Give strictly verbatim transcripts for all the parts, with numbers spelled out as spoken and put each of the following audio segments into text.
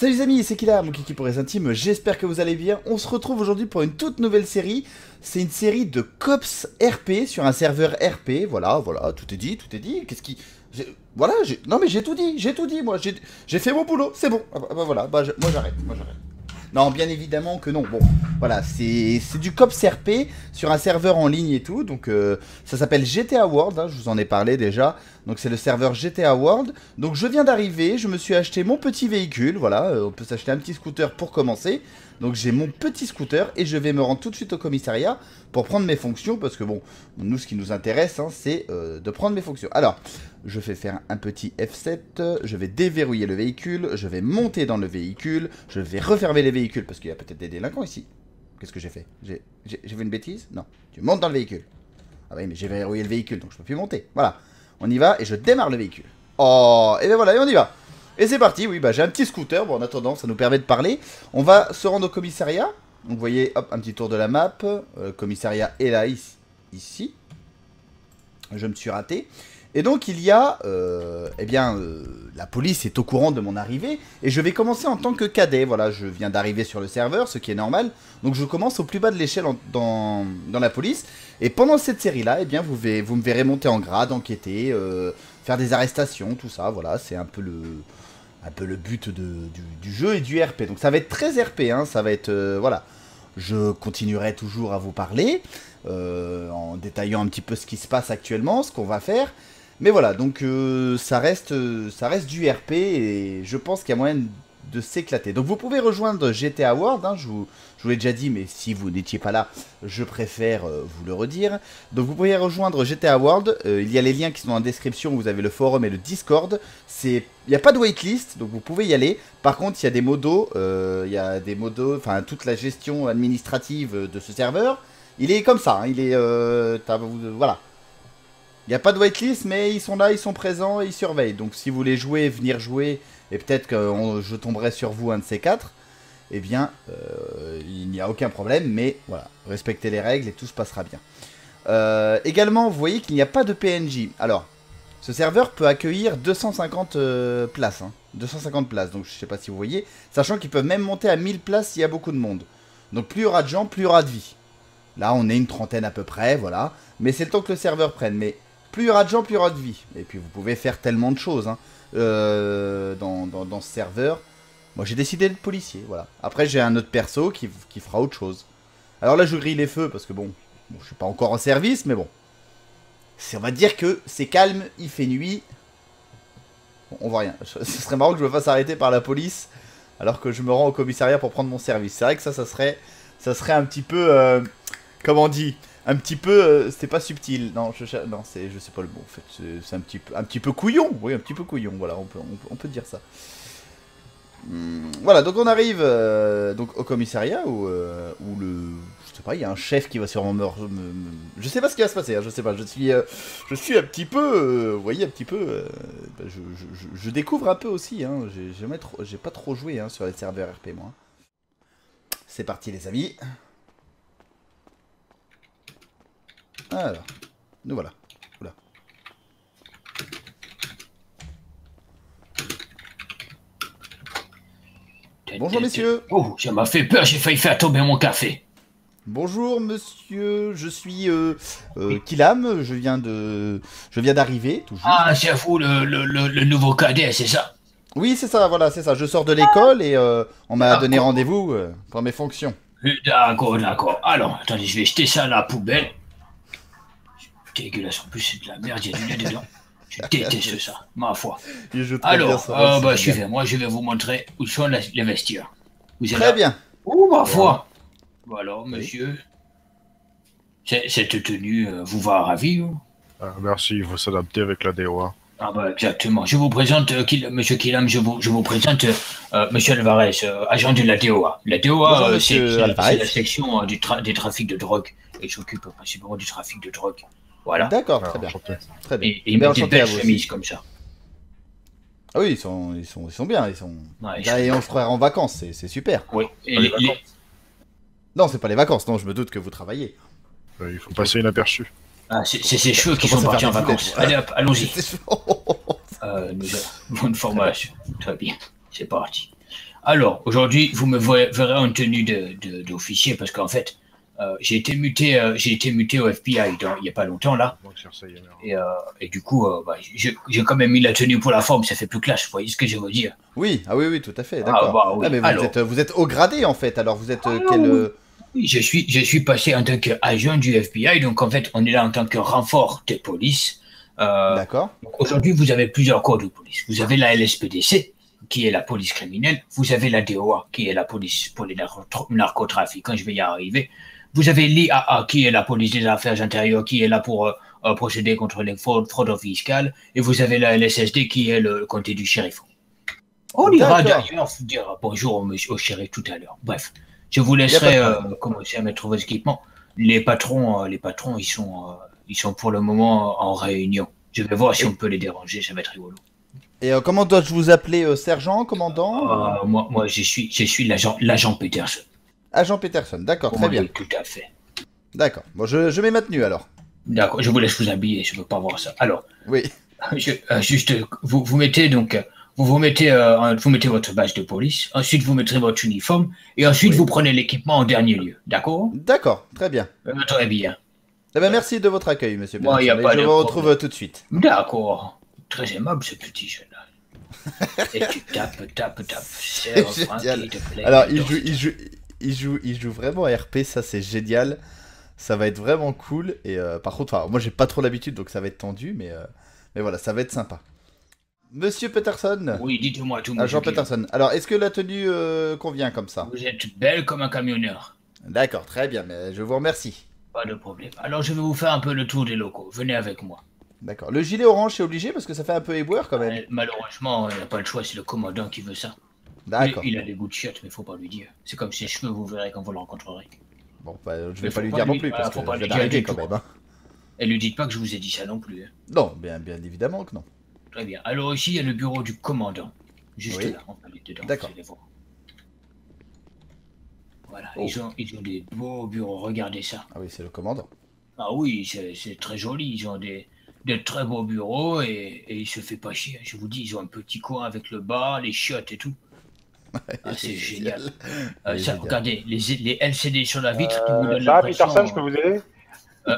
Salut les amis, c'est Kila, mon kiki pour les intimes, j'espère que vous allez bien. On se retrouve aujourd'hui pour une toute nouvelle série. C'est une série de Cops R P sur un serveur R P, voilà, voilà, tout est dit, tout est dit. Qu'est-ce qui... Voilà, non mais j'ai tout dit, j'ai tout dit, moi, j'ai fait mon boulot, c'est bon. Ah bah, bah voilà, bah, je... moi j'arrête, moi j'arrête. Non, bien évidemment que non. Bon, voilà, c'est du Cops R P sur un serveur en ligne et tout. Donc, euh, ça s'appelle G T A World, hein, je vous en ai parlé déjà. Donc, c'est le serveur G T A World. Donc, je viens d'arriver, je me suis acheté mon petit véhicule. Voilà, euh, on peut s'acheter un petit scooter pour commencer. Donc, j'ai mon petit scooter et je vais me rendre tout de suite au commissariat pour prendre mes fonctions. Parce que, bon, nous, ce qui nous intéresse, hein, c'est euh, de prendre mes fonctions. Alors, je vais faire un petit F sept, je vais déverrouiller le véhicule, je vais monter dans le véhicule, je vais refermer les véhicules parce qu'il y a peut-être des délinquants ici. Qu'est-ce que j'ai fait? J'ai fait une bêtise? Non. Tu montes dans le véhicule. Ah oui, mais j'ai verrouillé le véhicule, donc je peux plus monter. Voilà. On y va et je démarre le véhicule. Oh, et ben voilà, et on y va. Et c'est parti, oui, bah j'ai un petit scooter. Bon, en attendant, ça nous permet de parler. On va se rendre au commissariat. Donc, vous voyez, hop, un petit tour de la map. Euh, le commissariat est là, ici. ici. Je me suis raté. Et donc il y a, euh, eh bien, euh, la police est au courant de mon arrivée et je vais commencer en tant que cadet. Voilà, je viens d'arriver sur le serveur, ce qui est normal. Donc je commence au plus bas de l'échelle dans, dans la police. Et pendant cette série-là, eh bien, vous, vais, vous me verrez monter en grade, enquêter, euh, faire des arrestations, tout ça. Voilà, c'est un peu le, un peu le but de, du, du jeu et du R P. Donc ça va être très R P, hein, ça va être, euh, voilà. Je continuerai toujours à vous parler, euh, en détaillant un petit peu ce qui se passe actuellement, ce qu'on va faire. Mais voilà, donc euh, ça, reste, euh, ça reste du R P et je pense qu'il y a moyen de s'éclater. Donc vous pouvez rejoindre G T A World, hein, je vous, je vous l'ai déjà dit, mais si vous n'étiez pas là, je préfère euh, vous le redire. Donc vous pouvez rejoindre G T A World, euh, il y a les liens qui sont dans la description, vous avez le forum et le Discord. Il n'y a pas de waitlist, donc vous pouvez y aller. Par contre, il y a des modos, euh, il y a des modos, enfin toute la gestion administrative de ce serveur, il est comme ça, hein, il est, euh, voilà. Il n'y a pas de waitlist, mais ils sont là, ils sont présents et ils surveillent. Donc si vous voulez jouer, venir jouer, et peut-être que je tomberai sur vous un de ces quatre, eh bien, euh, il n'y a aucun problème, mais voilà, respectez les règles et tout se passera bien. Euh, également, vous voyez qu'il n'y a pas de P N J. Alors, ce serveur peut accueillir deux cent cinquante euh, places, hein, deux cent cinquante places, donc je ne sais pas si vous voyez, sachant qu'ils peuvent même monter à mille places s'il y a beaucoup de monde. Donc plus il y aura de gens, plus il y aura de vie. Là, on est une trentaine à peu près, voilà, mais c'est le temps que le serveur prenne, mais... Plus il y aura de gens, plus il y aura de vie. Et puis vous pouvez faire tellement de choses hein, euh, dans, dans, dans ce serveur. Moi j'ai décidé d'être policier, voilà. Après j'ai un autre perso qui, qui fera autre chose. Alors là je grille les feux parce que bon, bon je suis pas encore en service, mais bon. On va dire que c'est calme, il fait nuit. Bon, on voit rien. Ce serait marrant que je me fasse arrêter par la police alors que je me rends au commissariat pour prendre mon service. C'est vrai que ça, ça serait, ça serait un petit peu... Euh, comment on dit ? Un petit peu, euh, c'est pas subtil, non, je, non, c'est, je sais pas le mot, en fait, c'est un petit peu, un petit peu couillon, oui, un petit peu couillon, voilà, on peut, on peut, on peut dire ça. Hum, voilà, donc on arrive euh, donc au commissariat où, euh, où le, je sais pas, il y a un chef qui va sûrement me, me, me je sais pas ce qui va se passer, hein, je sais pas, je suis, euh, je suis un petit peu, euh, vous voyez, un petit peu, euh, bah, je, je, je, je découvre un peu aussi, hein, j'ai jamais trop, j'ai pas trop joué hein, sur les serveurs R P moi. C'est parti les amis. Alors, nous voilà. Oula. Bonjour messieurs. Oh, ça m'a fait peur, j'ai failli faire tomber mon café. Bonjour monsieur, je suis euh, euh, Kilam, je viens de, je viens d'arriver, tout juste. Ah, c'est vous le, le, le, le nouveau cadet, c'est ça? Oui, c'est ça, voilà, c'est ça. Je sors de l'école et euh, on m'a donné rendez-vous euh, pour mes fonctions. D'accord, d'accord. Alors, attendez, je vais jeter ça à la poubelle. Dégueulasse, en plus c'est de la merde, il y a du lait dedans. Je déteste ça, ma foi. Alors, euh, bah, suivez, moi je vais vous montrer où sont les, les vestiaires. Vous Très là. Bien. Oh, ma foi. Voilà, monsieur. Oui. Cette tenue euh, vous va ravi ou? Ah, merci, il faut s'adapter avec la D O A. Ah bah exactement. Je vous présente, euh, Kil monsieur Kilam, je vous, je vous présente euh, monsieur Alvarez, euh, agent de la D O A. La D O A, euh, c'est la section euh, du tra des trafics de drogue. Et il s'occupe principalement du trafic de drogue. Voilà. D'accord, très bien. Très bien. Et, et ils mettent des belles chemises comme ça. Ah oui, ils sont, ils sont, ils sont bien. Ils sont. Ouais, Là, et on se croirait en vacances, c'est super. Oui. Et les, les... Non, c'est pas les vacances. Non, je me doute que vous travaillez. Euh, il faut passer inaperçu. Ah, c'est ses cheveux qui sont partis en vacances. Allez hop, allons-y. euh, nous avons une formation. Très bien. C'est parti. Alors, aujourd'hui, vous me verrez en tenue d'officier de, de, parce qu'en fait, euh, j'ai été muté, euh, j'ai été muté au F B I dans, il n'y a pas longtemps là. Et, euh, et du coup, euh, bah, j'ai quand même mis la tenue pour la forme, ça fait plus clash. Vous voyez ce que je veux dire? Oui, ah oui, oui, tout à fait. D'accord. Ah, bah, oui. ah, mais vous, alors, êtes, vous êtes haut gradé en fait. Alors, vous êtes euh, ah, quel oui. euh... Oui, je suis, je suis passé en tant qu'agent du F B I. Donc, en fait, on est là en tant que renfort de police. Euh, D'accord. Aujourd'hui, vous avez plusieurs corps de police. Vous avez la L S P D C, qui est la police criminelle. Vous avez la D O A, qui est la police pour les narcotrafiquants. Je vais y arriver. Vous avez l'I A A, qui est la police des affaires intérieures, qui est là pour euh, euh, procéder contre les fraudes fiscales. Et vous avez la L S S D, qui est le comté du shérif. On ira d'ailleurs vous dire bonjour au, monsieur, au shérif tout à l'heure. Bref, je vous laisserai euh, commencer à mettre vos équipements. Les patrons, euh, les patrons, ils sont, euh, ils sont pour le moment en réunion. Je vais voir si on peut les déranger, ça va être rigolo. Et euh, comment dois-je vous appeler, euh, sergent, commandant euh, Moi, moi, je suis, je suis l'agent, l'agent Peterson. Agent Peterson, d'accord, très bien. Tout à fait. D'accord. Bon, je, je mets ma tenue alors. D'accord, je vous laisse vous habiller, je ne veux pas voir ça. Alors, oui. Je, euh, juste, vous, vous mettez donc, vous vous mettez, euh, vous mettez votre badge de police. Ensuite, vous mettrez votre uniforme et ensuite oui. vous prenez l'équipement en dernier lieu. D'accord? D'accord, très bien. Euh, très bien. Eh ben, merci de votre accueil, monsieur Peterson. Bon, y a pas je de vous retrouve problème. tout de suite. D'accord. Très aimable ce petit jeune. Et tu tapes, tapes, tapes. C'est génial. Alors, il joue, il joue, il joue, il joue vraiment à R P, ça c'est génial. Ça va être vraiment cool. Et euh, par contre, enfin, moi j'ai pas trop l'habitude, donc ça va être tendu, mais, euh, mais voilà, ça va être sympa. Monsieur Peterson. Oui, dites-moi tout. Agent Peterson. Alors, est-ce que la tenue euh, convient comme ça? Vous êtes belle comme un camionneur. D'accord, très bien, mais je vous remercie. Pas de problème. Alors, je vais vous faire un peu le tour des locaux. Venez avec moi. D'accord. Le gilet orange, c'est obligé parce que ça fait un peu éboueur quand même. Malheureusement, il n'y a pas le choix, c'est le commandant qui veut ça. D'accord. Il, il a des goûts de chiottes, mais il faut pas lui dire. C'est comme ses cheveux, vous verrez quand vous le rencontrerez. Bon, bah, je vais pas lui dire non plus, parce que je vais l'arrêter quand même. Hein. Et lui dites pas que je vous ai dit ça non plus. Hein. Non, bien, bien évidemment que non. Très bien. Alors ici, il y a le bureau du commandant. Juste oui. là, on va aller dedans. D'accord. Voilà, oh. ils, ont, ils ont des beaux bureaux, regardez ça. Ah oui, c'est le commandant. Ah oui, c'est très joli, ils ont des, des très beaux bureaux et, et il se fait pas chier. Je vous dis, ils ont un petit coin avec le bar, les chiottes et tout. Ah, c'est génial. génial. Euh, ça, génial. Regardez, les, les L C D sur la vitre qui euh, vous donnent ça, Peterson, je peux vous aider euh,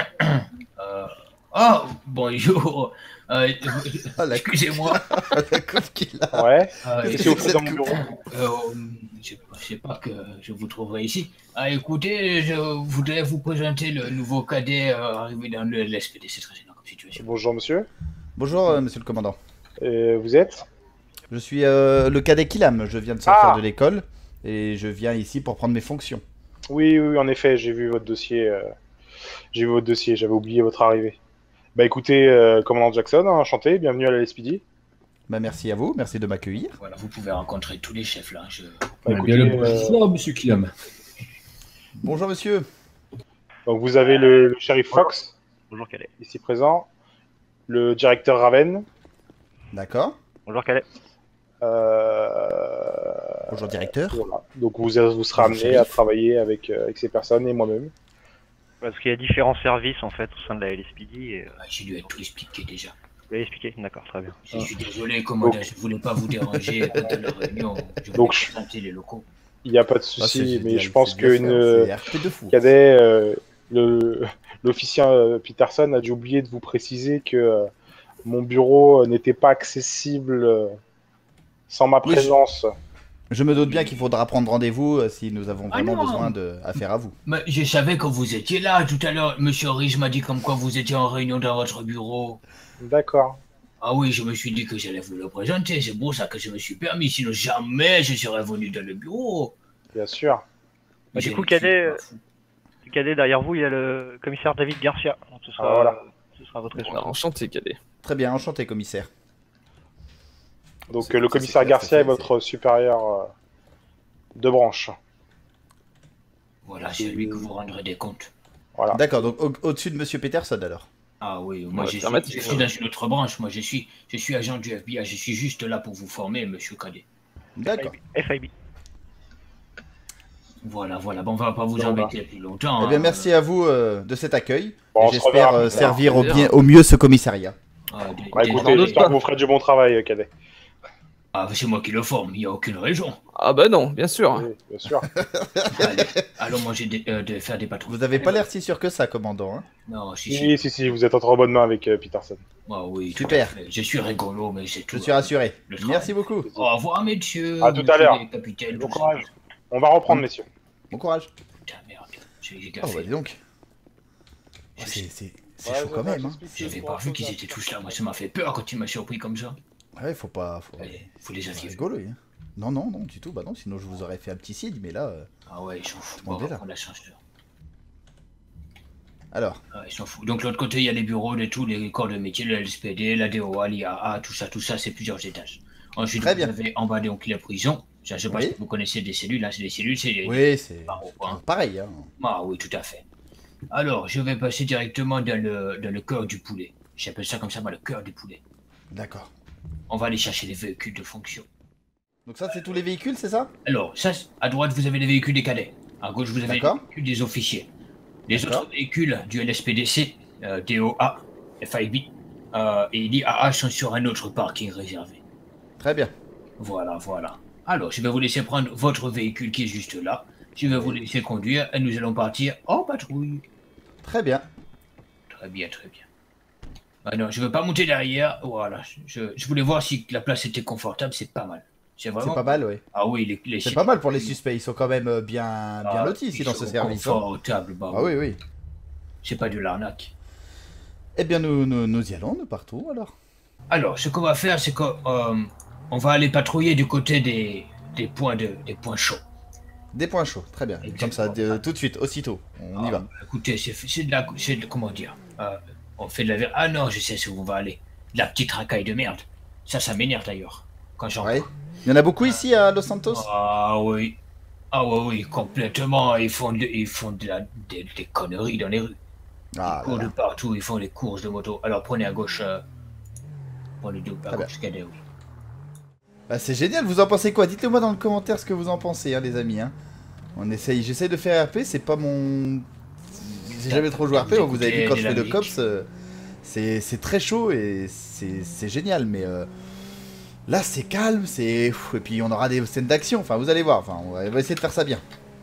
euh, Oh, bonjour. Euh, oh, Excusez-moi. La coupe qu'il a. Ouais. Euh, Qu'est-ce que vous faites dans mon bureau euh, Je ne sais pas que je vous trouverai ici. Ah, écoutez, je voudrais vous présenter le nouveau cadet euh, arrivé dans le L S P D. C'est très gênant comme situation. Bonjour, monsieur. Bonjour, euh, monsieur le commandant. Et vous êtes Je suis euh, le cadet Kilam. Je viens de sortir ah. de l'école et je viens ici pour prendre mes fonctions. Oui, oui, en effet, j'ai vu votre dossier. Euh... J'ai vu votre dossier. J'avais oublié votre arrivée. Bah écoutez, euh, commandant Jackson, hein, enchanté, bienvenue à la L S P D. Bah merci à vous, merci de m'accueillir. Voilà, vous pouvez rencontrer tous les chefs là. Je... Bah, écoutez, bien le bonjour, euh... monsieur Kilam. Bonjour monsieur. Donc vous avez le, le shérif Fox. Bonjour Calais. Ici présent. Le directeur Raven. D'accord. Bonjour Calais. Euh... Bonjour directeur. Voilà. Donc vous, vous serez amené à travailler avec, euh, avec ces personnes et moi-même. Parce qu'il y a différents services en fait au sein de la L S P D. Et... Ah, j'ai dû tout expliqué déjà. Vous l'avez expliqué? D'accord, très bien. Je suis désolé, commandant, je ne voulais pas vous déranger pendant la réunion. Je voulais Donc, présenter les locaux. Il n'y a pas de souci, ah, mais je pense qu'une euh, cadet, euh, l'officier euh, Peterson a dû oublier de vous préciser que euh, mon bureau euh, n'était pas accessible euh, sans ma présence. Oui, je... Je me doute bien qu'il faudra prendre rendez-vous euh, si nous avons vraiment ah besoin d'affaires à vous. Mais je savais que vous étiez là tout à l'heure. Monsieur Rich m'a dit comme quoi vous étiez en réunion dans votre bureau. D'accord. Ah oui, je me suis dit que j'allais vous le présenter. C'est pour ça que je me suis permis. Sinon, jamais je serais venu dans le bureau. Bien sûr. Bah, du coup, cadet, cadet, derrière vous, il y a le commissaire David Garcia. Donc, ce sera, ah, voilà. ce sera votre voilà, enchanté, cadet. Très bien, enchanté, commissaire. Donc euh, le commissaire Garcia est votre supérieur euh, de branche. Voilà, c'est lui que vous rendrez des comptes. Voilà. D'accord, donc au-dessus au de monsieur Peterson alors. Ah oui, moi je, suis, je suis dans une autre branche, moi je suis, je suis agent du F B I, je suis juste là pour vous former, monsieur Cadet. D'accord. F I B. Voilà, voilà, bon, on va pas vous bon, embêter bah. plus longtemps. Eh bien, hein. merci à vous euh, de cet accueil. Bon, j'espère euh, servir au, bien, au mieux ce commissariat. Ah, bah, écoutez, j'espère que vous ferez du bon travail, Cadet. Ah, c'est moi qui le forme, il n'y a aucune raison. Ah bah non, bien sûr. Oui, bien sûr. Allez, allons manger des, euh, de faire des patrouilles. Vous avez pas l'air si sûr que ça, commandant. Hein. Non, si, Si, si. si, si, vous êtes en très bonne main avec euh, Peterson. Ah oui, tout Super. à fait. Je suis rigolo, mais c'est tout. Je suis rassuré. Le travail. Merci beaucoup. Au revoir, messieurs. À tout à messieurs l'heure. les capitaines, Bon tout ça. courage. On va reprendre, messieurs. Bon courage. Putain, merde. J'ai j'ai Oh, gaffé. bah dis donc. Je- Oh, c'est c'est- c'est Ouais, chaud quand ouais, même. Hein. j'explique J'avais pour pas autre vu chose, qu'ils là. étaient tous là. Moi, ça m'a fait peur quand il m'a surpris comme ça. Ouais, faut pas. Faut... Allez, faut les C'est avier. rigolo, hein. Non, non, non, du tout. Bah non, sinon je vous aurais fait un petit cid, mais là. euh, Ah ouais, ils s'en foutent. Tout le monde Bon, on est là. va prendre l'ascenseur. Alors, Ah, ils s'en foutent. Donc, de l'autre côté, il y a les bureaux de tous les corps de métier, le L S P D, la D O A, l'I A A, tout ça, tout ça, c'est plusieurs étages. Ensuite, Très vous bien. avez en bas donc la prison. Je ne sais pas Oui. si vous connaissez des cellules. Là, c'est des cellules, c'est. oui, c'est barreaux, hein. pareil. Hein. Ah oui, tout à fait. Alors, je vais passer directement dans le, dans le cœur du poulet. J'appelle ça comme ça, moi, le cœur du poulet. D'accord. On va aller chercher les véhicules de fonction. Donc ça, c'est tous les véhicules, c'est ça? Alors, ça, c'est- à droite, vous avez les véhicules des cadets. À gauche, vous avez les D'accord. véhicules des officiers. Les D'accord. autres véhicules du L S P D C, euh, D O A, F I B euh, et l'I A A sont sur un autre parking réservé. Très bien. Voilà, voilà. Alors, je vais vous laisser prendre votre véhicule qui est juste là. Je vais vous laisser conduire et nous allons partir en patrouille. Très bien. Très bien, très bien. Ah non, je veux pas monter derrière. Voilà, je, je voulais voir si la place était confortable. C'est pas mal. C'est vraiment. C'est pas mal, oui. Ah oui, les, les C'est pas mal pour les suspects. Ils sont quand même euh, bien, bien Ah, lotis ici ils dans sont ce service. hein. confortables, bah Ah oui, oui. C'est pas de l'arnaque. Eh bien, nous, nous, nous y allons, nous partons alors. Alors, ce qu'on va faire, c'est qu'on euh, on va aller patrouiller du côté des, des points de, des points chauds. Des points chauds, très bien. Exactement. Comme ça, de- tout de suite, aussitôt. On y Ah, va. Écoutez, c'est c'est de la, c'est de, comment dire, euh, on fait de la ver- Ah non, je sais où on va aller. De la petite racaille de merde. Ça, ça m'énerve d'ailleurs. Quand j'en Ouais. Il y en a beaucoup ici à Los Santos? Ah oui. Ah oui, oui, complètement. Ils font, de, ils font de la, des, des conneries dans les rues. Ah, Ils courent là, de là. partout, ils font des courses de moto. Alors prenez à gauche. Euh, prenez de, à Très gauche, cadet, oui. Bah, c'est génial, vous en pensez quoi? Dites-le moi dans le commentaire ce que vous en pensez, hein, les amis. Hein. On essaye, j'essaye de faire R P, c'est pas mon... J'ai jamais trop joué R P, Vous vous avez vu écoutez quand je fais le dynamique. cops, euh, c'est c'est très chaud et c'est c'est génial, mais euh, là c'est calme, c'est... Pff, et puis on aura des scènes d'action, enfin vous allez voir, enfin on va, on va essayer de faire ça bien.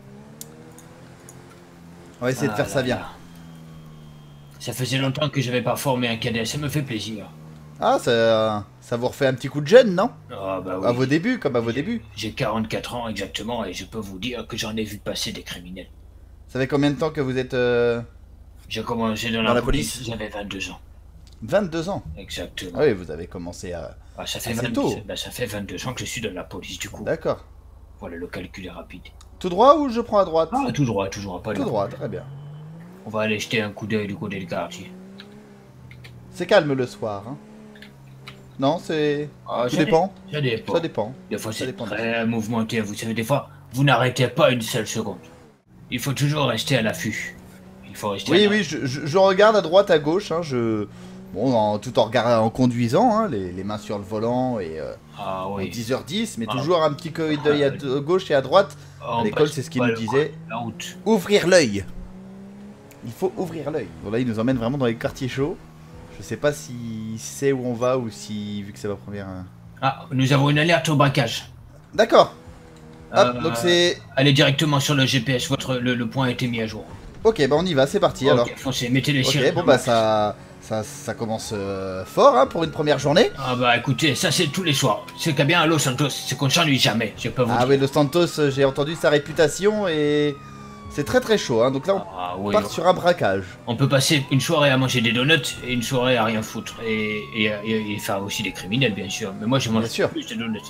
On va essayer de Ah faire là ça bien. là. Ça faisait longtemps que j'avais pas formé un cadet, ça me fait plaisir. Ah, ça, ça vous refait un petit coup de jeune, non? Ah bah oui. À vos débuts, comme à vos débuts. J'ai quarante-quatre ans exactement et je peux vous dire que j'en ai vu passer des criminels. Ça fait combien de temps que vous êtes... euh, J'ai commencé dans, Dans la, la police, police j'avais vingt-deux ans. vingt-deux ans. Exactement. Ah oui, vous avez commencé à... Ah, ça, fait assez vingt tôt. bah, ça fait vingt-deux ans que je suis dans la police du coup. D'accord. Voilà, le calcul est rapide. Tout droit ou je prends à droite? Ah, tout droit, toujours pas Tout loin. droit, très bien. On va aller jeter un coup d'œil du côté du quartier. C'est calme le soir, hein. Non, c'est... Ah, Tout ça dépend. dé- Ça dépend. Ça dépend. Des fois, Ça c'est dépend. très mouvementé. Vous savez, des fois, vous n'arrêtez pas une seule seconde. Il faut toujours rester à l'affût. Il faut rester Oui, à oui, je, je- je regarde à droite, à gauche, hein, je... Bon, en- tout en regardant, en conduisant, hein, les, les mains sur le volant et... Euh, Ah en oui. dix heures dix, mais Ah. toujours un petit coup d'œil à à gauche et à droite. On À l'école, passe c'est ce qu'il pas nous le- disait. La route. Ouvrir l'œil. Il faut ouvrir l'œil. Bon, là, il nous emmène vraiment dans les quartiers chauds. Je sais pas si c'est où on va ou si, vu que c'est ma première... euh, Ah, nous avons une alerte au braquage. D'accord. Hop, Euh, donc c'est... Allez directement sur le G P S. Votre, le, le point a été mis à jour. Ok, bah on y va, c'est parti alors. Ok, foncez, mettez les Ok, sirènes. bon bah ça, ça, ça commence euh, fort hein, pour une première journée. Ah bah écoutez, ça c'est tous les soirs. Ce qu'il y a bien à Los Santos, c'est qu'on ne s'ennuie jamais. Je peux vous Ah dire. oui, Los Santos, euh, j'ai entendu sa réputation et c'est très très chaud. Hein. Donc là, on Ah oui. part sur un braquage. On peut passer une soirée à manger des donuts et une soirée à rien foutre. Et, et, et- et faire aussi des criminels, bien sûr. Mais moi, je mange Bien sûr. plus de donuts.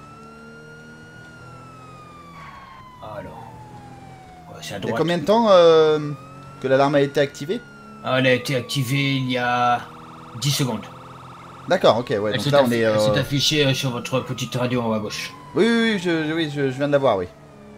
Alors. Ouais, c'est à Il y a droite. combien de temps euh, que l'alarme a été activée? Ah, elle a été activée il y a dix secondes. D'accord, ok, ouais. Elle Donc s'est là, on affi- est. elle s'est euh, affichée euh, sur votre petite radio en haut à gauche. Oui, oui, oui, je, je- oui, je, je viens de la voir, oui.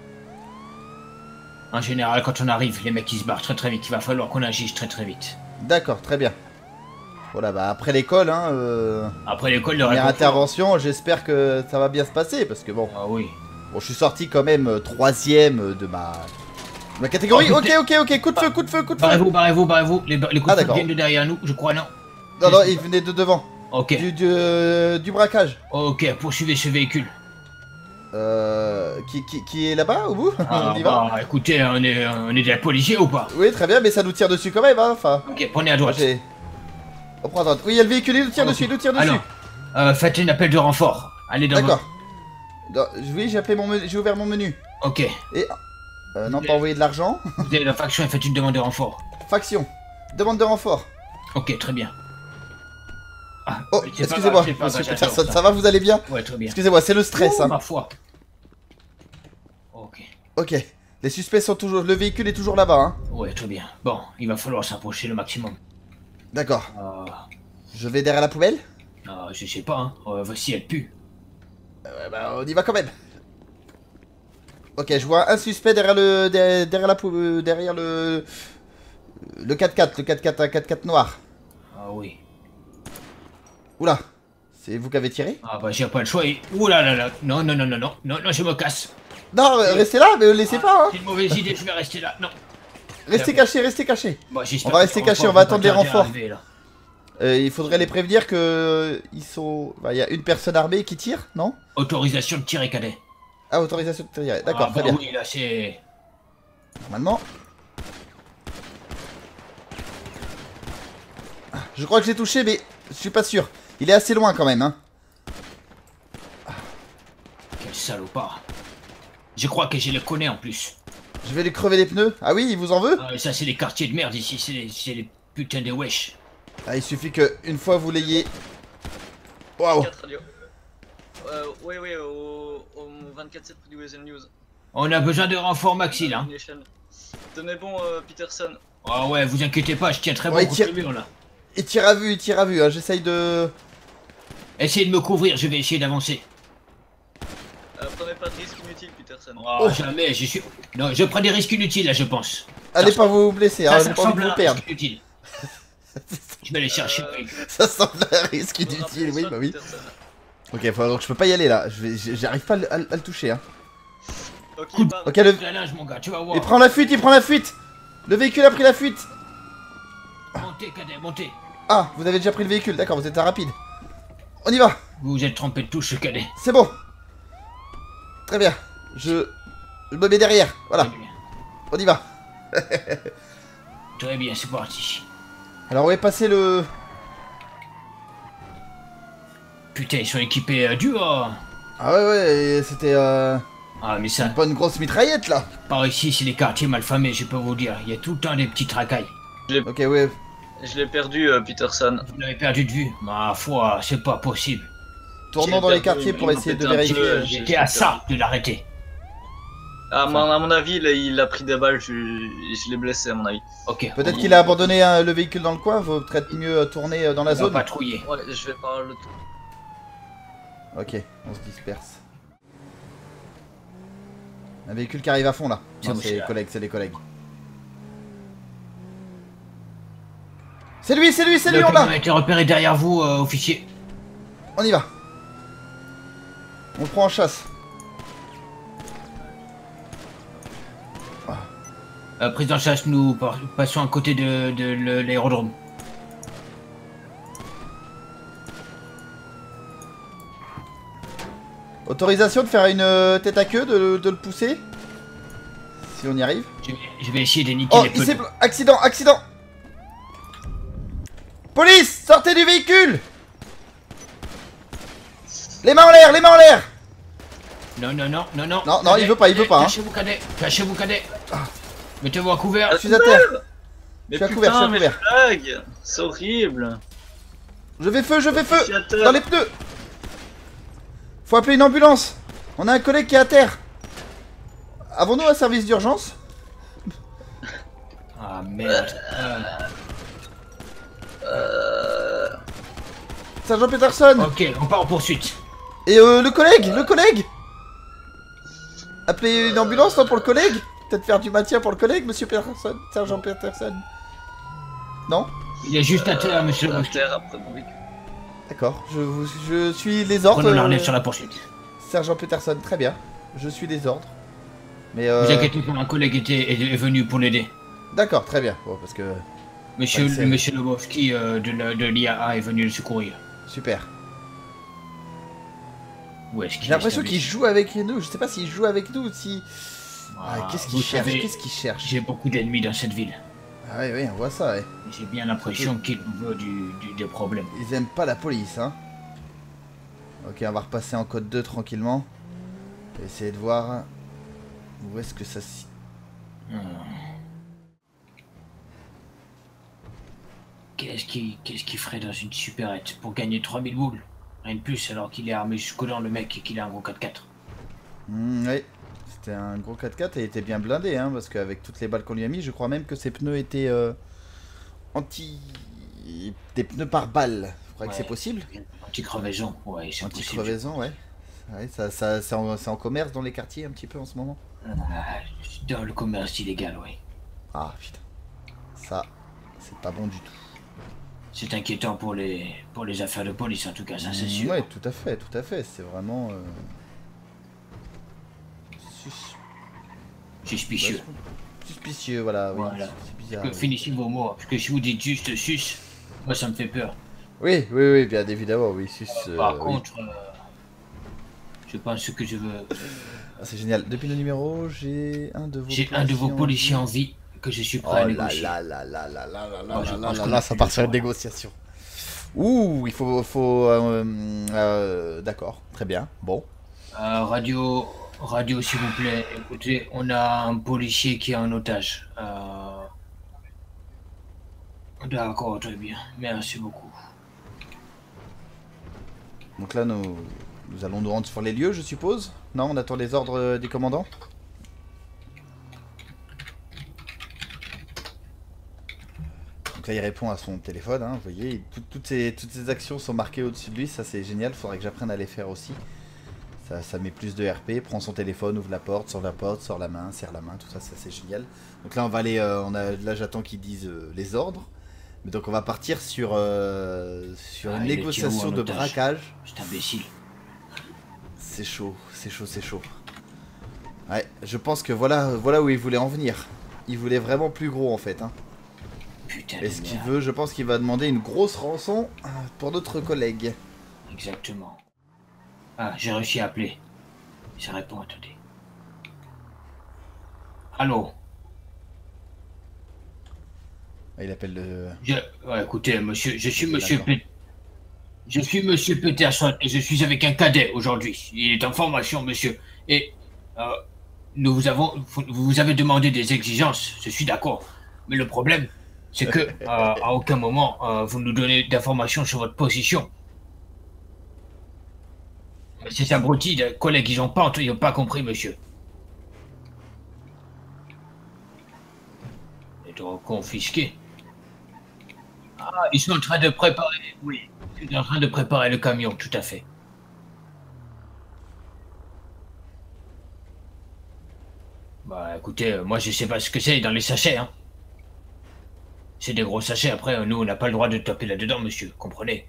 En général, quand on arrive, les mecs ils se barrent très très vite. Il va falloir qu'on agisse très très vite. D'accord, très bien. Voilà, bah après l'école, hein, euh, Après l'école, le première réconfort- intervention, j'espère que ça va bien se passer parce que bon, Ah oui. bon, je suis sorti quand même euh, troisième de ma, de ma catégorie. Oh, Ok, putain. ok, ok, coup de feu, coup de feu, coup de feu. Barrez-vous, barrez-vous, barrez-vous. Les, les coups Ah, de feu d'accord. viennent de derrière nous, je crois, non? Non, non, il venait de devant. Ok. Du, du, euh, du braquage. Ok, poursuivez ce véhicule. Euh, qui, qui, qui est là-bas au bout? Ah, On y va? bah, écoutez, on est, on est des policiers ou pas? Oui, très bien, mais ça nous tire dessus quand même, hein. Enfin, Ok, prenez à droite. j'ai... On prend à droite. Oui, il y a le véhicule, il nous tire Ok. dessus, il nous tire dessus. Alors, euh, faites un appel de renfort. Allez dans D'accord. Dans- Oui, j'ai appelé mon menu, j'ai ouvert mon menu. votre... Ok. Et... Euh, non, pas envoyer de l'argent. Vous avez la faction et faites une demande de renfort. Faction. Demande de renfort. Ok, très bien. Ah, Oh, c'est pas excusez-moi, grave, c'est pas monsieur grave, Peterson, j'adore ça va, vous allez bien? Ouais, très bien. Excusez-moi, c'est le stress, Oh, hein. ma foi. Ok. Ok. Les suspects sont toujours... Le véhicule est toujours là-bas, hein. Ouais, très bien. Bon, il va falloir s'approcher le maximum. D'accord. Euh, Je vais derrière la poubelle. euh, je sais pas, hein. Euh, voici, elle pue. Euh, bah, on y va quand même. Ok, je vois un suspect derrière le... Derrière, derrière la poubelle... Derrière le... Le quatre quatre, le quatre quatre, un quatre quatre noir. Ah oui. Oula. C'est vous qui avez tiré? Ah bah j'ai pas le choix. Et... Ouh là là là. Non, non, non, non, non. Non, non, je me casse. Non, euh, restez là, mais laissez Ah, pas, hein. C'est une mauvaise idée, je vais rester là. Non. Restez cachés, restez cachés. Bon, j'espère On va que rester les cachés, renforts on va vont attendre pas les tarder à renforts. arriver, là. Euh, il faudrait les prévenir que... euh, Ils sont... Bah, il y a une personne armée qui tire, non? Autorisation de tirer, cadet. Ah, autorisation de tirer. D'accord, Ah, très bah bien. oui, là c'est... Normalement. Ah, je crois que j'ai touché, mais je suis pas sûr. Il est assez loin quand même, hein. Quel salopard. Je crois que je le connais en plus. Je vais lui crever les pneus. Ah oui, il vous en veut? Ah, ça c'est les quartiers de merde ici, c'est les, c'est les putains de wesh. Ah, il suffit que une fois vous l'ayez. Waouh. quatre radio. Euh, oui, oui, au, au vingt-quatre sept du Weasel News. On a besoin de renfort maxi là. Nation. Tenez bon, euh, Peterson. Ah ouais, vous inquiétez pas, je tiens très bon Ouais, il contre tire- le mur là. Il tire à vue, il tire à vue. Hein. J'essaye de. Essayez de me couvrir, je vais essayer d'avancer. Euh, prenez pas de risque inutile, Peterson. Oh, jamais, je suis... Non, je prends des risques inutiles là, je pense. Allez Ça pas vous blesser, Ça, hein. ça J'ai pas envie de ressemble à vous un perdre. risque inutile. Je vais aller chercher. Euh, oui. Ça semble un risque Vous inutile, rappelez oui, ça, bah oui. Peterson. Ok, faut- donc je peux pas y aller là. Je vais, j'arrive pas à, le- à le- à le toucher, hein. Ok, Coup de- bah, Ok, le. La linge, mon gars, tu vas voir. Il prend la fuite, il prend la fuite. Le véhicule a pris la fuite. Montez, cadet, montez. Ah, vous avez déjà pris le véhicule, d'accord, vous êtes un rapide. On y va, Vous êtes trompé de touche, cadet. c'est bon. Très bien. Je... Je me mets derrière, voilà, Très bien, on y va. Très bien, c'est parti. Alors où est passé le... Putain, ils sont équipés euh, du haut. Ah ouais, ouais, c'était euh... Ah, mais ça, pas une grosse mitraillette là. par ici, c'est les quartiers malfamés, je peux vous dire. Il y a tout le temps des petits tracailles. Ok, ouais. je l'ai perdu, euh, Peterson. Vous l'avez perdu de vue. Ma foi, c'est pas possible. Tournons J'ai dans les perdu, quartiers mais pour il essayer de m'a pété un vérifier. peu, euh, j'ai- J'étais à ça de l'arrêter. À mon, à mon avis, il a, il a pris des balles, je, je l'ai blessé, à mon avis. Ok. Peut-être qu'il a abandonné hein, le véhicule dans le coin, vaut peut-être mieux euh, tourner euh, dans la On va zone. patrouiller. Ouais, je vais pas le tour. Ok, on se disperse. Un véhicule qui arrive à fond là. C'est Non, bon, c'est c'est les là. collègues, c'est les collègues. C'est lui, c'est lui, c'est lui, Le on camion l'a. a été repéré derrière vous, euh, officier. On y va. On le prend en chasse. Euh, prise en chasse, nous par- passons à côté de, de le- l'aérodrome. Autorisation de faire une euh, tête à queue, de, de le pousser. Si on y arrive. Je vais, je vais essayer de niquer Oh, les il s'est... pneus. pla- Accident, accident. Police, sortez du véhicule. Les mains en l'air, les mains en l'air. Non, non, non, non, non. Non, non, il veut pas, il veut pas, hein. Cachez-vous, cadet. Cachez-vous, cadet. Mettez-vous à couvert. Je suis à terre. Mais Je suis à putain, couvert, je suis à mais couvert. je blague. C'est horrible. Je vais feu, je vais feu. Fiateur. Dans les pneus. Faut appeler une ambulance. On a un collègue qui est à terre. Avons-nous un service d'urgence? Ah, merde. Euh, Euh... Sergent Peterson. ok, on part en poursuite. Et euh, le collègue, le collègue. Appelez une ambulance non, pour le collègue. Peut-être faire du maintien pour le collègue, monsieur Peterson, Sergent Peterson. Non? Il est juste à terre, monsieur. à terre après mon véhicule. D'accord, je, vous- je suis les ordres. Prenons l'arnais euh, sur la poursuite. Sergent Peterson, très bien. Je suis les ordres. Mais euh... Vous inquiétez pas, un collègue était, est, est venu pour l'aider. D'accord, très bien. Bon, parce que... Monsieur, Ouais, c'est- monsieur Lobovski euh, de, la- de l'I A A est venu le secourir. Super. Où est-ce qu'il J'ai l'impression est qu'il joue avec nous. Je sais pas s'il joue avec nous ou si. Ah, Ah, qu'est-ce vous qu'il cherche savez, Qu'est-ce qu'il cherche J'ai beaucoup d'ennemis dans cette ville. Ah oui, oui, on voit ça, ouais. J'ai bien l'impression qu'il nous veut du, du- des problèmes. Ils aiment pas la police, hein. Ok, on va repasser en code deux tranquillement. On va essayer de voir où est-ce que ça s'y... Hmm. Qu'est-ce qu'il qu'est-ce qu'il ferait dans une supérette pour gagner trois mille boules? Rien de plus alors qu'il est armé jusqu'aux dents le mec et qu'il a un gros quatre-quatre. Hmm, oui, c'était un gros quatre-quatre et il était bien blindé, hein, parce qu'avec toutes les balles qu'on lui a mis, je crois même que ses pneus étaient euh, anti... des pneus par balle. Je crois Ouais. que c'est possible. Anti-crevaison, ouais, c'est possible. Anti-crevaison, ouais. Ouais, ça, ça, c'est en, c'est en commerce dans les quartiers un petit peu en ce moment. Ah, dans le commerce illégal, oui. Ah putain, ça, c'est pas bon du tout. C'est inquiétant pour les pour les affaires de police en tout cas, ça c'est sûr. Ouais, tout à fait, tout à fait. C'est vraiment euh... sus- Suspicieux. suspicieux, voilà. Oui, Voilà. c'est bizarre. Que oui. finissez vos mots, parce que si vous dites juste sus, moi ça me fait peur. Oui, oui, oui, bien évidemment, oui. sus, euh, Par oui. contre, euh, je pense que je veux. Ah, c'est génial. Depuis le numéro, j'ai un de vos. J'ai un de vos policiers en vie que je suis prêt Oh à là négocier. là là là là là là là Oh, je là pense là qu'on là, a ça plus part le sur une temps. négociation. Ouh, il faut, faut, euh, euh, d'accord, très bien. Bon. Euh, radio, radio s'il vous plaît. Écoutez, on a un policier qui est en otage. Euh... D'accord, très bien. Merci beaucoup. Donc là, nous, nous allons nous rendre sur les lieux, je suppose. Non, on attend les ordres euh, des commandants. Donc là, il répond à son téléphone, hein, vous voyez, tout- toutes, ces, toutes ces actions sont marquées au-dessus de lui, ça c'est génial, faudrait que j'apprenne à les faire aussi. Ça, ça met plus de R P, prend son téléphone, ouvre la porte, sort la porte, sort la main, serre la main, tout ça, ça c'est génial. Donc là, on va aller, euh, on a, là j'attends qu'ils disent euh, les ordres. Mais donc on va partir sur, euh, sur Ah, une il est négociation tiré en de otage. braquage. C'est imbécile. C'est chaud, c'est chaud, c'est chaud. Ouais, je pense que voilà, voilà où il voulait en venir. Il voulait vraiment plus gros en fait, hein. Putain Et de ce qu'il merde. veut, je pense qu'il va demander une grosse rançon euh, pour notre collègue. Exactement. Ah, j'ai réussi à appeler. Ça répond, attendez. Allô? Il appelle le... Je... ouais, écoutez, monsieur, je suis Ok, monsieur d'accord. Pe- Je suis monsieur Peterson et je suis avec un cadet aujourd'hui. Il est en formation, monsieur. Et euh, nous vous avons, vous vous avez demandé des exigences, je suis d'accord. Mais le problème, c'est que euh, à aucun moment euh, vous nous donnez d'informations sur votre position. Mais ces abrutis de collègues, ils n'ont pas, ils ont pas compris, monsieur. Et donc confisqué. Ah, ils sont en train de préparer, oui. Ils sont en train de préparer le camion, tout à fait. Bah écoutez, euh, moi je sais pas ce que c'est dans les sachets, hein. C'est des gros sachets, après euh, nous on n'a pas le droit de taper là-dedans, monsieur, comprenez?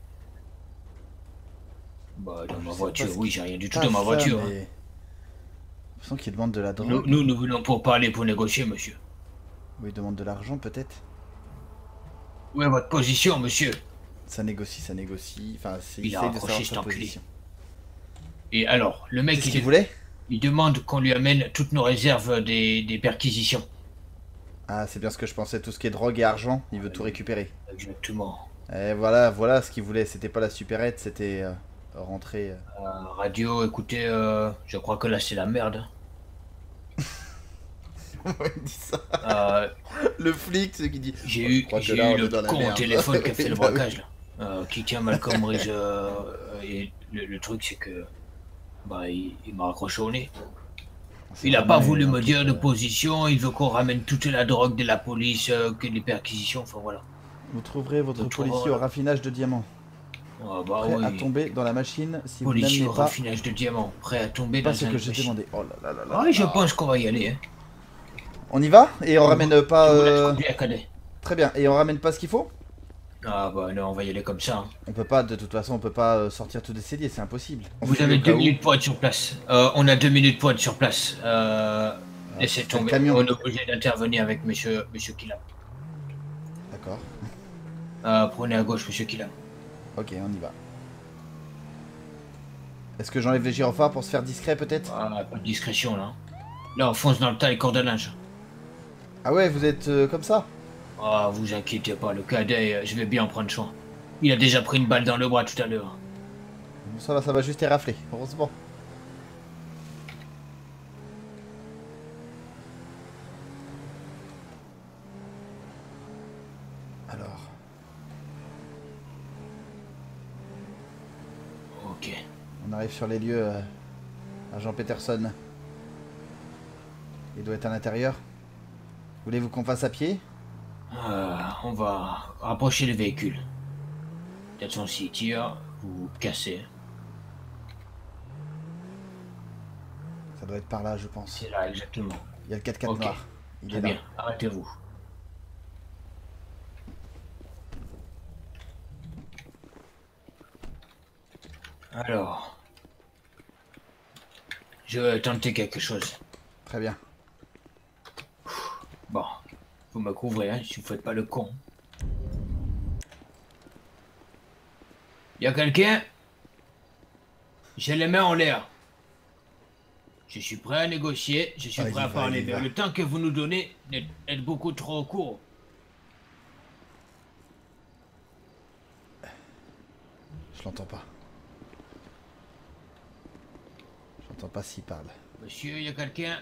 Bah dans Je ma sais voiture, pas ce oui, qui j'ai rien du tout passe, dans ma ça, voiture. hein. mais... J'ai l'impression qu'il demande de la drogue. Nous, nous, nous venons pour parler, pour négocier, monsieur. Ou il demande de l'argent peut-être. Où est votre position, monsieur? Ça négocie, ça négocie. Enfin, c'est Il a essaye de raccroché, savoir cet sa enculé. position. Et alors, le mec, Qu'est-ce il, qu'il voulait? il demande qu'on lui amène toutes nos réserves des, des perquisitions. Ah, c'est bien ce que je pensais. Tout ce qui est drogue et argent, il veut tout récupérer. Exactement. Et voilà, voilà ce qu'il voulait. C'était pas la supérette, c'était euh, rentrer. euh. Euh, radio, écoutez, euh, je crois que là c'est la merde. Ouais, il dit ça. Euh, Le flic, ce qui dit. J'ai Oh, je eu, crois que j'ai là, eu on est le dans la con au merde. téléphone qui a fait le Bah oui. braquage là, euh, qui tient Malcolm Ridge. Euh, et le, le truc c'est que, bah, il, il m'a raccroché au nez. C'est Il a vraiment pas voulu un me truc, dire de euh, position. Il veut qu'on ramène toute la drogue de la police, euh, que les perquisitions. Enfin voilà. Vous trouverez votre Vous policier trouverez- au raffinage de diamants. Ah, bah Prêt oui. à tomber dans la machine si Policier vous au n'amenez pas, raffinage de diamants, prêt à tomber pas dans ce un que j'ai machine. demandé. Oh là là là là. Ouais, je pense qu'on va y aller. Hein. On y va et on ramène pas. Je vous laisse euh, conduire, cadet. Très bien. Et on ramène pas ce qu'il faut. Ah bah non, on va y aller comme ça. hein. On peut pas, de toute façon, on peut pas euh, sortir tout décédé, c'est impossible. On Vous fuit avez au deux cas où. minutes pour être sur place. Euh, on a deux minutes pour être sur place. Euh, laissez c'est le tomber. camion. On est obligé d'intervenir avec monsieur, monsieur Killam. D'accord. Euh, prenez à gauche, monsieur Killam. Ok, on y va. Est-ce que j'enlève les gyrophares pour se faire discret peut-être? Ah, pas de discrétion là. Là, on fonce dans le tas et corde à linge. Ah ouais, vous êtes euh, comme ça? Ah, vous inquiétez pas, le cadet, euh, je vais bien en prendre soin. Il a déjà pris une balle dans le bras tout à l'heure. Bon, ça va, ça va juste érafler, heureusement. Alors... Ok. On arrive sur les lieux, euh, agent Peterson. Il doit être à l'intérieur. Voulez-vous qu'on fasse à pied? Euh, on va rapprocher le véhicule. Attention s'il tire, vous cassez. Ça doit être par là, je pense. C'est là, exactement. Il y a le quatre-quatre Ok. noir. Il Très est bien, là. arrêtez-vous. Alors... Je vais tenter quelque chose. Très bien. Bon, vous me couvrez, hein, si vous faites pas le con. Y'a quelqu'un? J'ai les mains en l'air. Je suis prêt à négocier, je suis Ah, prêt il à va, parler, il mais va. le temps que vous nous donnez est, est beaucoup trop court. Je l'entends pas. Je l'entends pas s'il parle. Monsieur, y a quelqu'un?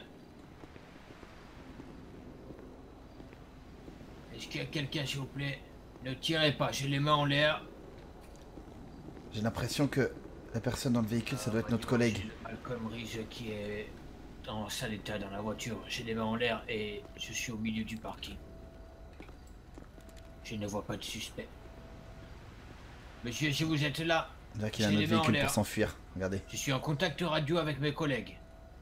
Est-ce qu'il y a quelqu'un, s'il vous plaît? Ne tirez pas, j'ai les mains en l'air. J'ai l'impression que la personne dans le véhicule, ça doit être notre collègue. Malcolm Reese qui est en sale état dans la voiture. J'ai les mains en l'air et je suis au milieu du parking. Je ne vois pas de suspect. Monsieur, si vous êtes là, On dirait qu'il a un j'ai autre les mains en véhicule l'air. pour s'enfuir. Regardez. Je suis en contact radio avec mes collègues.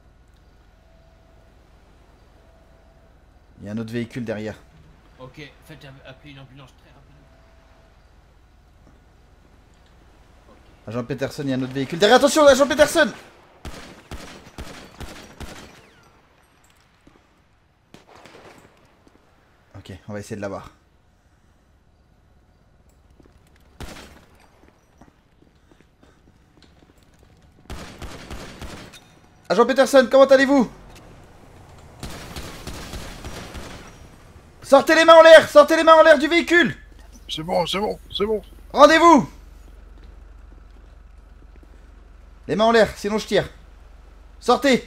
Il y a un autre véhicule derrière. Ok, faites appeler une ambulance très rapidement. Agent Peterson, il y a un autre véhicule derrière. Attention, agent Peterson! Ok, on va essayer de l'avoir. Agent Peterson, comment allez-vous? Sortez les mains en l'air! Sortez les mains en l'air du véhicule! C'est bon, c'est bon, c'est bon. Rendez-vous! Les mains en l'air, sinon je tire. Sortez!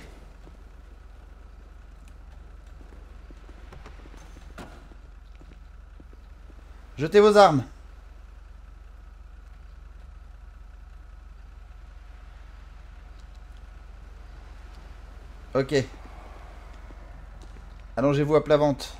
Jetez vos armes. Ok. Allongez-vous à plat ventre.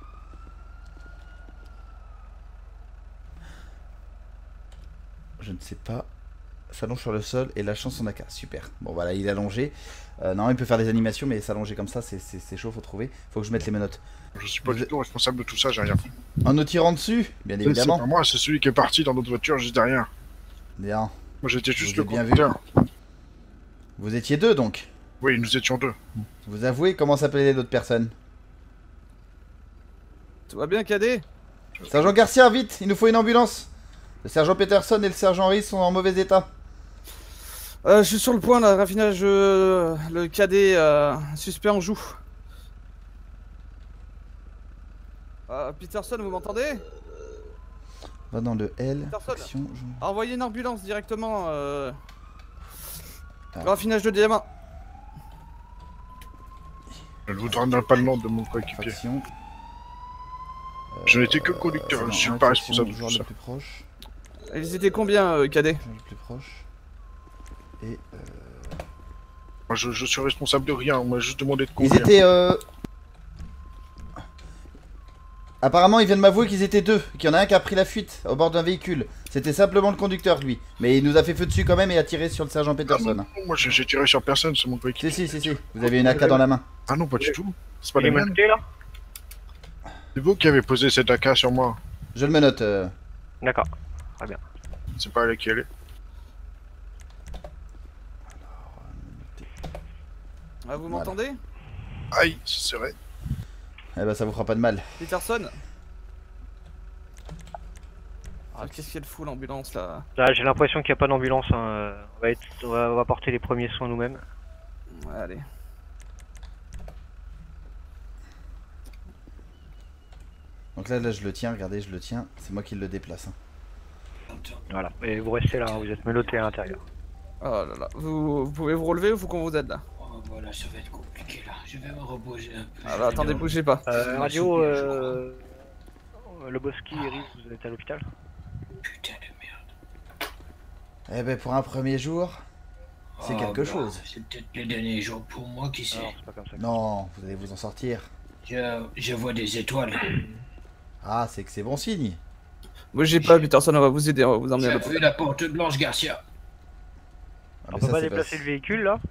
Je ne sais pas. S'allonge sur le sol et lâchant son A K. Super. Bon voilà, il est allongé. Euh, non, il peut faire des animations, mais s'allonger comme ça, c'est chaud, faut trouver. Faut que je mette les menottes. Je suis pas Vous du tout responsable de tout ça, j'ai rien fait. En nous tirant dessus, bien C'est évidemment. pas moi, c'est celui qui est parti dans notre voiture juste derrière. Bien. Moi j'étais juste Vous le avez bien vu. conducteur. Vous étiez deux donc. Oui, nous étions deux. Vous avouez comment s'appelaient l'autre personne? Tout va bien, cadet? Sergent Garcia, vite, il nous faut une ambulance. Le sergent Peterson et le sergent Reese sont en mauvais état. Euh, je suis sur le point là, raffinage, euh, le cadet euh, suspect en joue. Euh, Peterson, vous m'entendez? Va dans le L. Peterson. Action, je- Envoyez une ambulance directement. Euh... Ah. Raffinage de diamant. Je ne vous donnerai pas le nom de mon coéquipier. Faction. Je n'étais que conducteur, Euh, je suis non, pas faction, responsable de joueur tout le ça. plus proche. Ils étaient combien, euh, cadet? Joueur le plus proche. Et euh, Moi je, je suis responsable de rien, on m'a juste demandé de ils conduire. étaient. Euh... Apparemment, ils viennent m'avouer qu'ils étaient deux. Qu'il y en a un qui a pris la fuite au bord d'un véhicule. C'était simplement le conducteur, lui. Mais il nous a fait feu dessus quand même et a tiré sur le sergent Ah non, Peterson. non, moi j'ai j'ai tiré sur personne, c'est mon Si, coéquipier. si, si, si. Vous avez une A K dans la main. Ah non, pas du tout. C'est pas Il les est mêmes. monté là? C'est vous qui avez posé cette A K sur moi. Je le menote. Euh... D'accord. C'est pas elle qui allait. Ah, vous Voilà. m'entendez? Aïe, c'est vrai. Eh ben, ça vous fera pas de mal. Peterson? Ah, qu'est-ce qu'elle fout l'ambulance là? Là, j'ai l'impression qu'il n'y a pas d'ambulance. Hein. On, va être... on, va... on va porter les premiers soins nous-mêmes. Ouais, allez. Donc là, là, je le tiens, regardez, je le tiens. C'est moi qui le déplace. Hein. Voilà. Et vous restez là, hein. Vous êtes menotté à l'intérieur. Oh là là. Vous, vous pouvez vous relever ou faut qu'on vous aide là? Oh, voilà, ça va être compliqué là. Je vais me reposer un peu. Ah bah, attendez, bougez pas. Euh, radio, euh... le Bosky, Iris, vous êtes à l'hôpital? Putain de merde. Eh ben, pour un premier jour, c'est oh, quelque bah, chose. C'est peut-être les derniers jours pour moi, qui sait. Non, c'est pas comme ça. Non, vous allez vous en sortir. Je, je vois des étoiles. Ah, c'est que c'est bon signe. Bougez pas, Peterson, on va vous aider, on va vous emmener à J'ai l'hôpital. vu la porte blanche, Garcia. Ah, On mais peut ça, pas c'est déplacer le véhicule là?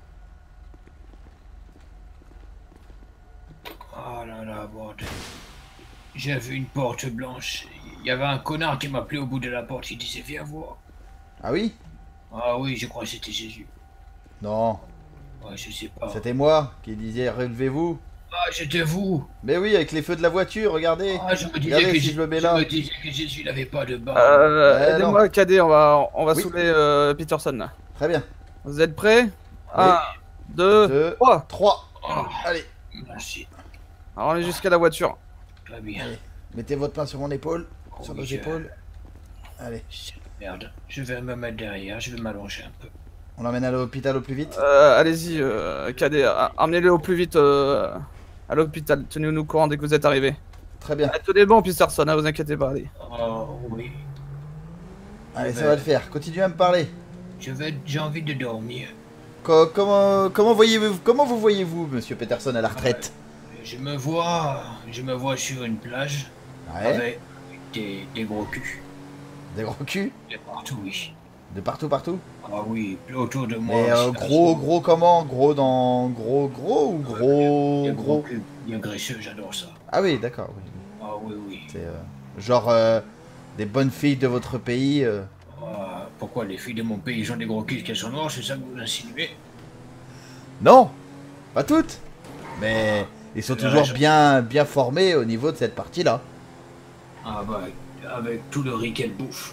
Oh là là, bordel. J'ai vu une porte blanche. Il y avait un connard qui m'a appelé au bout de la porte. Il disait viens voir. Ah oui? Ah oui, je crois que c'était Jésus. Non, Ouais, je sais pas. c'était moi qui disais relevez-vous. Ah, c'était vous. Mais oui, avec les feux de la voiture, regardez. Ah, je me disais Regardez que si Jé- je le mets je là. me disais que Jésus n'avait pas de barbe. Euh, Ouais, aidez-moi, cadet, on va, on va Oui. soulever euh, Peterson là. Très bien. Vous êtes prêts? un, deux, Deux, trois. trois. Oh, Allez, merci. Alors on est jusqu'à la voiture. Très bien. Allez. mettez votre main sur mon épaule, Oh, sur nos je- épaules. Allez, Merde, je vais me mettre derrière, je vais m'allonger un peu. on l'emmène à l'hôpital au plus vite. Euh, allez-y, euh, cadet, a- emmenez-le au plus vite euh, à l'hôpital. Tenez-nous au courant dès que vous êtes arrivés. Très bien. Ah, tenez bon, Peterson, hein, vous inquiétez pas, allez. Oh oui, Allez, je ça vais- va le faire. Continuez à me parler. je vais, j'ai envie de dormir. Co- comment, comment voyez-vous, comment vous voyez-vous, Monsieur Peterson, à la retraite? Je me vois, je me vois sur une plage Ouais. avec des, des gros culs. Des gros culs? De partout, oui. De partout, partout? Ah oui, autour de moi. Mais euh, aussi, gros, là, gros comment? Gros dans... Gros, gros ou gros, des gros? culs bien graisseux, j'adore ça. Ah oui, d'accord. Oui. Ah oui, oui. C'est euh, genre euh, des bonnes filles de votre pays. euh. Ah, pourquoi les filles de mon pays ont des gros culs qu'elles sont noires, c'est ça que vous insinuez? Non, pas toutes. Mais ils sont Euh, toujours je- bien, bien formés au niveau de cette partie-là. Ah bah, avec tout le riz qu'elle bouffe,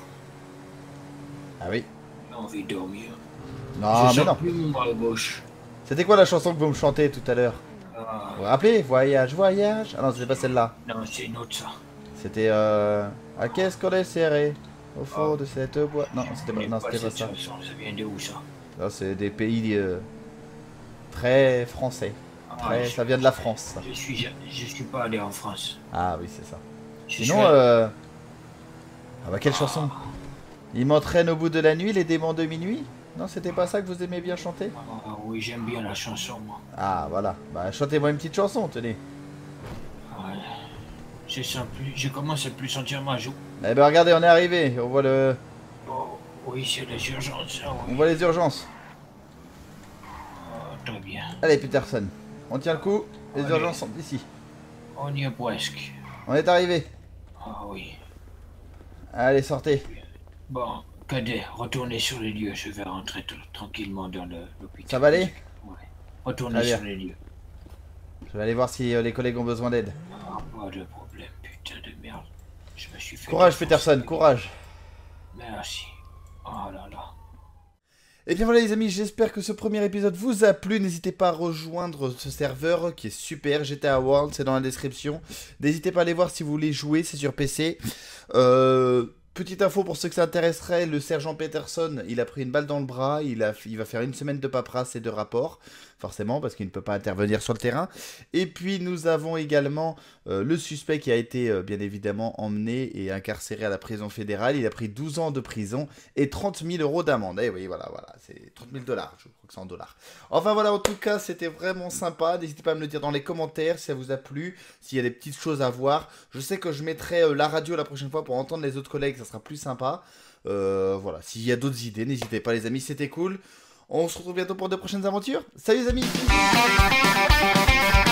Ah oui. j'ai envie de dormir. Non, je mais sens non. plus mon bras gauche. C'était quoi la chanson que vous me chantez tout à l'heure? Ah, Vous vous rappelez? Voyage, voyage. Ah non, c'était pas celle-là. non, c'est une autre ça. C'était euh... Ah, qu'est-ce qu'on est serré au fond Ah. de cette boîte. Non, c'était pas, Mais non, c'était pas cette ça. chanson, ça vient de où ça? Non, c'est des pays euh, très français. Ah, Très... je, Ça vient de la France, ça. je suis, ja- je suis pas allé en France. Ah oui, c'est ça. Je Sinon, suis- euh... Ah bah quelle chanson? Il m'entraîne au bout de la nuit, les démons de minuit? Non, c'était pas ça que vous aimez bien chanter? Ah oui, j'aime bien la chanson, moi. Ah voilà, bah chantez-moi une petite chanson, tenez. Ouais. Je sens plus, je commence à plus sentir ma joue. Eh ben regardez, on est arrivé, on voit le... Oh, oui, c'est les urgences, ça, On oui. voit les urgences. Oh, très bien. Allez Peterson, on tient le coup, les Allez. urgences sont ici. On y est presque. On est arrivé. Ah oui. Allez, sortez. Bon, cadet, retournez sur les lieux. Je vais rentrer t- tranquillement dans le- l'hôpital. Ça va aller? Ouais. Retournez Très bien. sur les lieux. Je vais aller voir si euh, les collègues ont besoin d'aide. Ah, pas de problème, putain de merde. Je me suis fait... Courage défoncer. Peterson, courage. Merci. Oh là là. Et bien voilà les amis, j'espère que ce premier épisode vous a plu. N'hésitez pas à rejoindre ce serveur qui est super, G T A World, c'est dans la description. N'hésitez pas à aller voir si vous voulez jouer, c'est sur P C. Euh, petite info pour ceux que ça intéresserait, le sergent Peterson, il a pris une balle dans le bras, il, a, il va faire une semaine de paperasse et de rapports, forcément, parce qu'il ne peut pas intervenir sur le terrain. Et puis nous avons également euh, le suspect qui a été euh, bien évidemment emmené et incarcéré à la prison fédérale. Il a pris douze ans de prison et trente mille euros d'amende. Eh oui, voilà, voilà, c'est trente mille dollars, je crois que c'est en dollars. Enfin voilà, en tout cas, c'était vraiment sympa. N'hésitez pas à me le dire dans les commentaires si ça vous a plu, s'il y a des petites choses à voir. Je sais que je mettrai euh, la radio la prochaine fois pour entendre les autres collègues, ça sera plus sympa. Euh, voilà, s'il y a d'autres idées, n'hésitez pas les amis, c'était cool. On se retrouve bientôt pour de prochaines aventures. Salut les amis!